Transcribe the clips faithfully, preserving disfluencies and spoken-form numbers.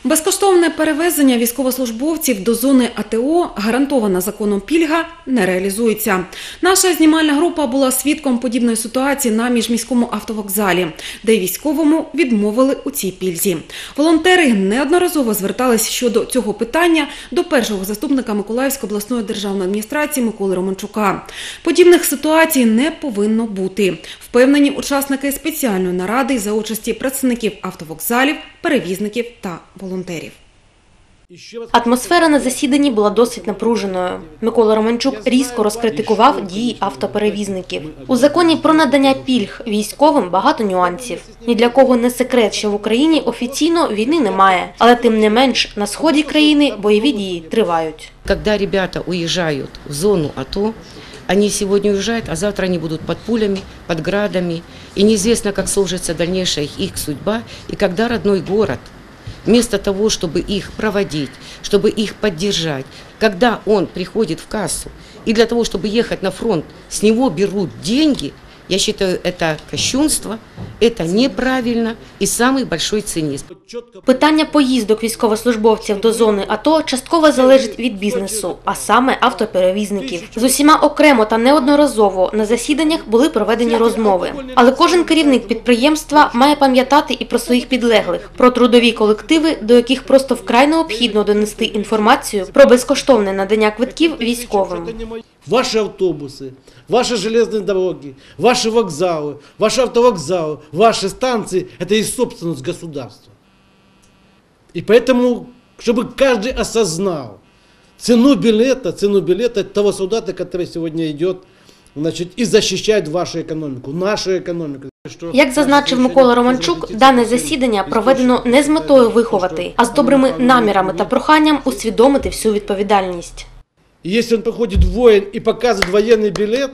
Безкоштовне перевезення військовослужбовців до зони АТО, гарантована законом пільга, не реалізується. Наша знімальна група була свідком подібної ситуації на міжміському автовокзалі, де військовому відмовили у цій пільзі. Волонтери неодноразово звертались щодо цього питання до першого заступника Миколаївської обласної державної адміністрації Миколи Романчука. Подібних ситуацій не повинно бути, впевнені учасники спеціальної наради за участі представників автовокзалів, перевізників та волонтерів. Атмосфера на засіданні була досить напруженою. Микола Романчук різко розкритикував дії автоперевізників. У законі про надання пільг військовим багато нюансів. Ні для кого не секрет, що в Україні офіційно війни немає. Але тим не менш, на сході країни бойові дії тривають. Коли ребята уїжджають в зону АТО, они сегодня уезжают, а завтра они будут под пулями, под градами. И неизвестно, как сложится дальнейшая их судьба. И когда родной город, вместо того, чтобы их проводить, чтобы их поддержать, когда он приходит в кассу, и для того, чтобы ехать на фронт, с него берут деньги, я считаю, это кощунство, это неправильно и самый большой цинизм. Питання поїздок військовослужбовців до зони АТО частково залежить від бізнесу, а саме автоперевізників. З усіма окремо та неодноразово на засіданнях були проведені розмови. Але кожен керівник підприємства має пам'ятати і про своїх підлеглих, про трудові колективи, до яких просто вкрай необхідно донести інформацію про безкоштовне надання квитків військовим. Ваши автобусы, ваши железные дороги, ваши вокзалы, ваши автовокзалы, ваши станции – это и собственность государства. И поэтому, чтобы каждый осознал цену билета, цену билета того солдата, который сегодня идет, значит, и защищает вашу экономику, нашу экономику. Як зазначив Микола Романчук, дане засідання проведено не з метою виховати, а з добрими намірами та проханням усвідомити всю відповідальність. И если он приходит воин и показывает военный билет,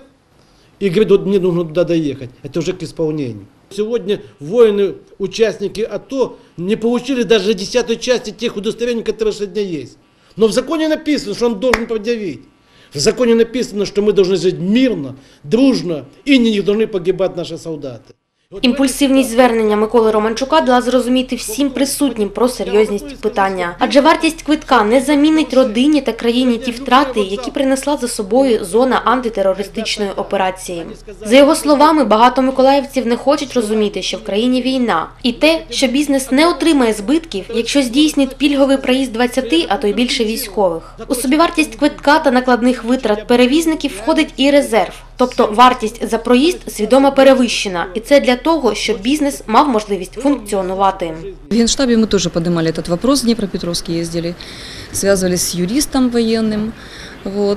и говорит, вот мне нужно туда доехать, это уже к исполнению. Сегодня воины, участники АТО, не получили даже десятой части тех удостоверений, которые сегодня есть. Но в законе написано, что он должен предъявить. В законе написано, что мы должны жить мирно, дружно, и не должны погибать наши солдаты. Імпульсивність звернення Миколи Романчука дала зрозуміти всім присутнім про серйозність питання. Адже вартість квитка не замінить родині та країні ті втрати, які принесла за собою зона антитерористичної операції. За його словами, багато миколаївців не хочуть розуміти, що в країні війна. І те, що бізнес не отримає збитків, якщо здійснить пільговий проїзд двадцяти, а то й більше військових. У собівартість квитка та накладних витрат перевізників входить і резерв. Тобто вартість за проїзд свідомо перевищена. І це для того, щоб бізнес мав можливість функціонувати. В Генштабе мы тоже поднимали этот вопрос, в Днепропетровске ездили, связывались с юристом военным. Вот,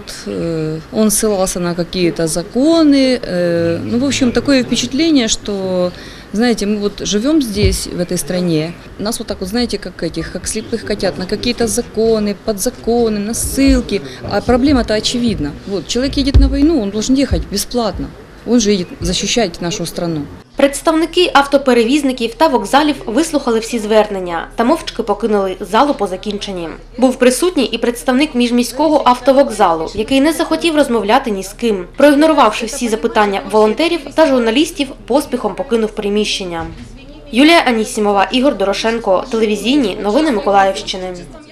он ссылался на какие-то законы. Ну, в общем, такое впечатление, что, знаете, мы вот живем здесь, в этой стране, нас вот так вот, знаете, как этих, как слепых котят, на какие-то законы, подзаконы, на ссылки. А проблема-то очевидна. Вот, человек едет на войну, он должен ехать бесплатно. Он же едет защищать нашу страну. Представники автоперевізників та вокзалів вислухали всі звернення та мовчки покинули залу по закінченні. Був присутній і представник міжміського автовокзалу, який не захотів розмовляти ні з ким. Проігнорувавши всі запитання волонтерів та журналістів, поспіхом покинув приміщення. Юлія Анісімова, Ігор Дорошенко. Телевізійні новини Миколаївщини.